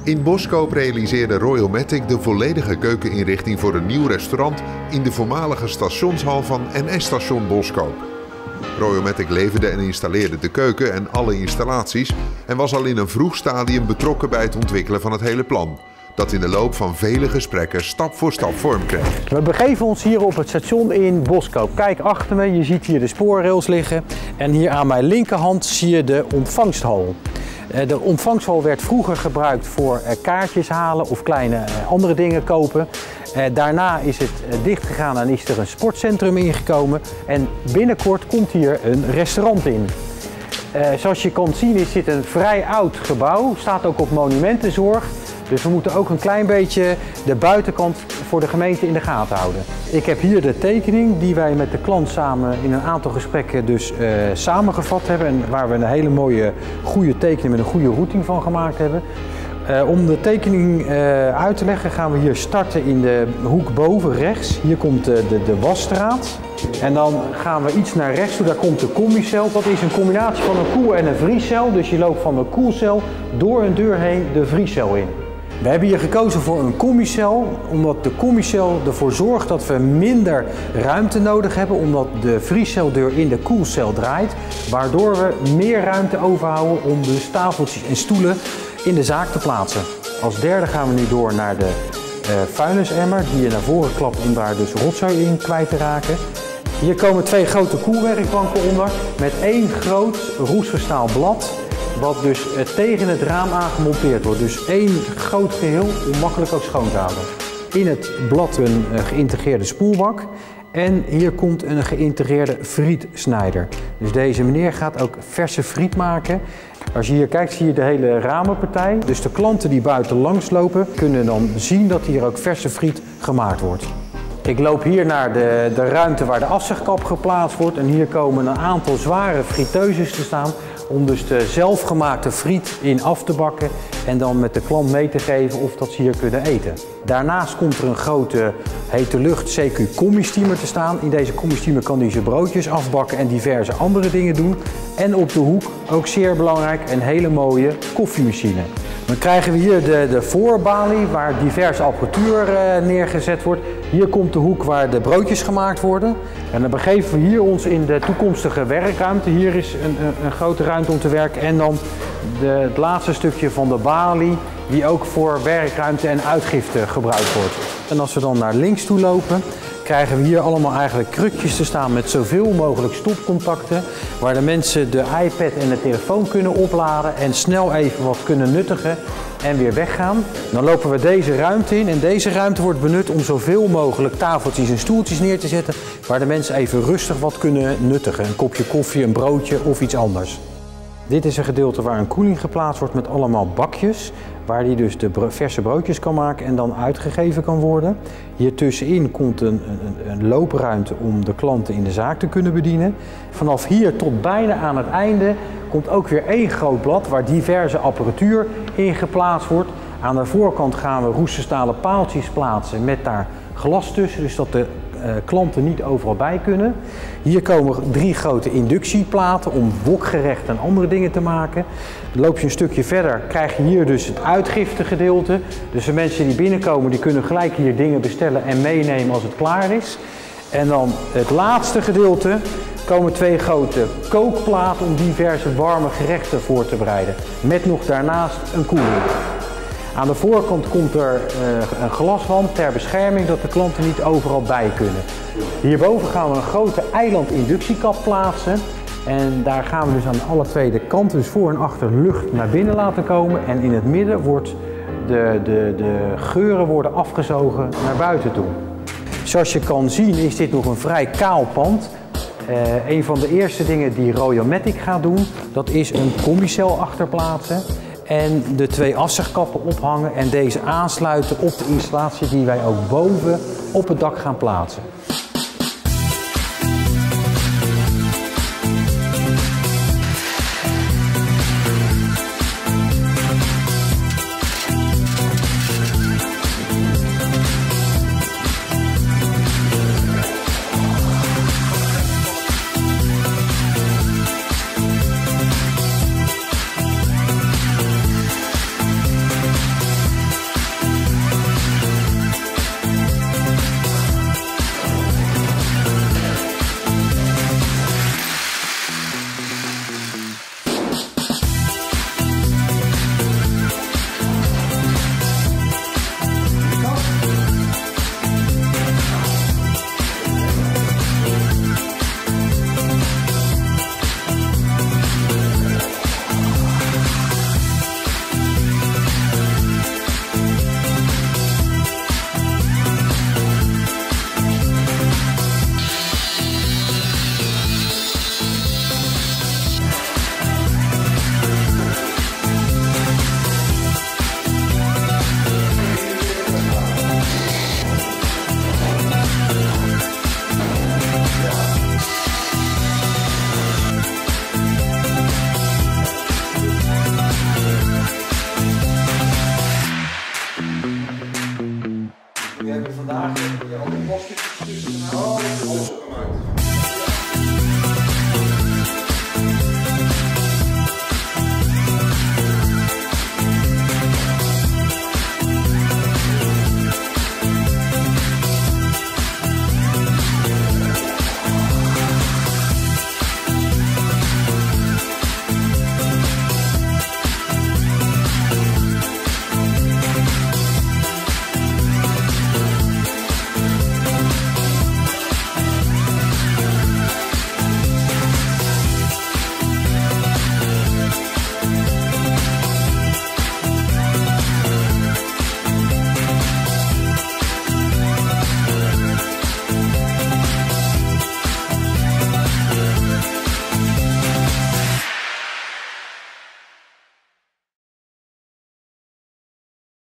In Boskoop realiseerde Royalmatic de volledige keukeninrichting voor een nieuw restaurant in de voormalige stationshal van NS-station Boskoop. Royalmatic leverde en installeerde de keuken en alle installaties en was al in een vroeg stadium betrokken bij het ontwikkelen van het hele plan, dat in de loop van vele gesprekken stap voor stap vorm kreeg. We begeven ons hier op het station in Boskoop. Kijk achter me, je ziet hier de spoorrails liggen en hier aan mijn linkerhand zie je de ontvangsthal. De ontvangsthal werd vroeger gebruikt voor kaartjes halen of kleine andere dingen kopen. Daarna is het dichtgegaan en is er een sportcentrum ingekomen en binnenkort komt hier een restaurant in. Zoals je kan zien is dit een vrij oud gebouw, staat ook op monumentenzorg. Dus we moeten ook een klein beetje de buitenkant voor de gemeente in de gaten houden. Ik heb hier de tekening die wij met de klant samen in een aantal gesprekken dus samengevat hebben. En waar we een hele mooie, goede tekening met een goede routing van gemaakt hebben. Om de tekening uit te leggen gaan we hier starten in de hoek boven rechts. Hier komt de wasstraat. En dan gaan we iets naar rechts toe, daar komt de commicel. Dat is een combinatie van een koel- en een vriescel. Dus je loopt van de koelcel door een deur heen de vriescel in. We hebben hier gekozen voor een commicel, omdat de commicel ervoor zorgt dat we minder ruimte nodig hebben, omdat de vriesceldeur in de koelcel draait, waardoor we meer ruimte overhouden om dus tafeltjes en stoelen in de zaak te plaatsen. Als derde gaan we nu door naar de vuilnisemmer, die je naar voren klapt om daar dus rotzooi in kwijt te raken. Hier komen twee grote koelwerkbanken onder met één groot roestverstaald blad, wat dus tegen het raam aangemonteerd wordt. Dus één groot geheel om makkelijk ook schoon te houden. In het blad een geïntegreerde spoelbak en hier komt een geïntegreerde frietsnijder. Dus deze meneer gaat ook verse friet maken. Als je hier kijkt zie je de hele ramenpartij. Dus de klanten die buiten langs lopen kunnen dan zien dat hier ook verse friet gemaakt wordt. Ik loop hier naar de ruimte waar de afzuigkap geplaatst wordt en hier komen een aantal zware friteuses te staan om dus de zelfgemaakte friet in af te bakken en dan met de klant mee te geven of dat ze hier kunnen eten. Daarnaast komt er een grote hete lucht CQ combi-steamer te staan. In deze combi-steamer kan hij zijn broodjes afbakken en diverse andere dingen doen. En op de hoek, ook zeer belangrijk, een hele mooie koffiemachine. Dan krijgen we hier de voorbalie waar diverse apparatuur neergezet wordt. Hier komt de hoek waar de broodjes gemaakt worden. En dan begeven we hier ons in de toekomstige werkruimte. Hier is een grote ruimte om te werken. En dan het laatste stukje van de balie die ook voor werkruimte en uitgifte gebruikt wordt. En als we dan naar links toe lopen, krijgen we hier allemaal eigenlijk krukjes te staan met zoveel mogelijk stopcontacten, waar de mensen de iPad en de telefoon kunnen opladen en snel even wat kunnen nuttigen en weer weggaan. Dan lopen we deze ruimte in en deze ruimte wordt benut om zoveel mogelijk tafeltjes en stoeltjes neer te zetten, waar de mensen even rustig wat kunnen nuttigen. Een kopje koffie, een broodje of iets anders. Dit is een gedeelte waar een koeling geplaatst wordt met allemaal bakjes, waar die dus de verse broodjes kan maken en dan uitgegeven kan worden. Hier tussenin komt een loopruimte om de klanten in de zaak te kunnen bedienen. Vanaf hier tot bijna aan het einde komt ook weer één groot blad waar diverse apparatuur in geplaatst wordt. Aan de voorkant gaan we roeststalen paaltjes plaatsen met daar glas tussen, dus dat de klanten niet overal bij kunnen. Hier komen 3 grote inductieplaten om wokgerecht en andere dingen te maken. Dan loop je een stukje verder, krijg je hier dus het uitgiftegedeelte. Dus de mensen die binnenkomen die kunnen gelijk hier dingen bestellen en meenemen als het klaar is. En dan het laatste gedeelte komen 2 grote kookplaten om diverse warme gerechten voor te bereiden. Met nog daarnaast een koeling. Aan de voorkant komt er een glaswand ter bescherming dat de klanten niet overal bij kunnen. Hierboven gaan we een grote eiland-inductiekap plaatsen. En daar gaan we dus aan alle twee de kanten, dus voor en achter, lucht naar binnen laten komen. En in het midden wordt de geuren worden afgezogen naar buiten toe. Zoals je kan zien is dit nog een vrij kaal pand. Een van de eerste dingen die Royalmatic gaat doen, dat is een combicel achterplaatsen. En de 2 afzuigkappen ophangen en deze aansluiten op de installatie die wij ook boven op het dak gaan plaatsen.